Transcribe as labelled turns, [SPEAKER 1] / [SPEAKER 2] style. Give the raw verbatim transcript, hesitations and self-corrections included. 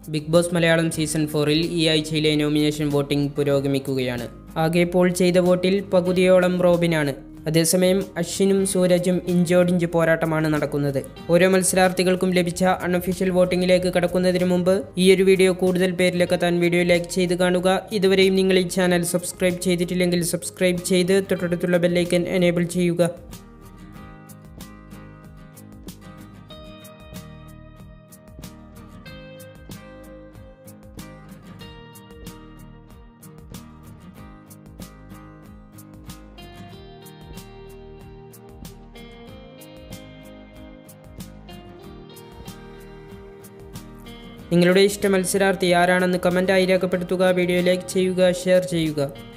[SPEAKER 1] Big boss Malayalam season ഫോറിൽ ഈ ആഴ്ചയിലെ നോമിനേഷൻ വോട്ടിംഗ് പുരോഗമിക്കുകയാണ്. ആകെ പോൾ ചെയ്ത വോട്ടിൽ പകുതിയോളം റോബിനാണ്. അതേസമയം അശ്വിനും സൂരജും ഇഞ്ചോടിഞ്ച് പോരാട്ടമാണ് നടക്കുന്നത്. ഓരോ മത്സരാർത്ഥികൾക്കും ലഭിച്ച അൺഒഫീഷ്യൽ വോട്ടിംഗിലേക്ക് കടക്കുന്നതിന് മുമ്പ് ഈ ഒരു വീഡിയോ കൂടുതൽ പേരിലെത്താൻ വീഡിയോ ലൈക്ക് ചെയ്ത് കാണുക. ഇതുവരെയും നിങ്ങൾ ഈ ചാനൽ സബ്സ്ക്രൈബ് ചെയ്തിട്ടില്ലെങ്കിൽ സബ്സ്ക്രൈബ് ചെയ്ത് തൊട്ടടുത്തുള്ള ബെല്ലൈക്കൻ എനേബിൾ ചെയ്യുക. നിങ്ങളുടെ ഇഷ്ട മത്സരാർത്ഥി ആരാണെന്ന് കമൻറ്റായി രേഖപ്പെടുത്തുക. വീഡിയോ ലൈക്ക് ചെയ്യുക, ഷെയർ ചെയ്യുക.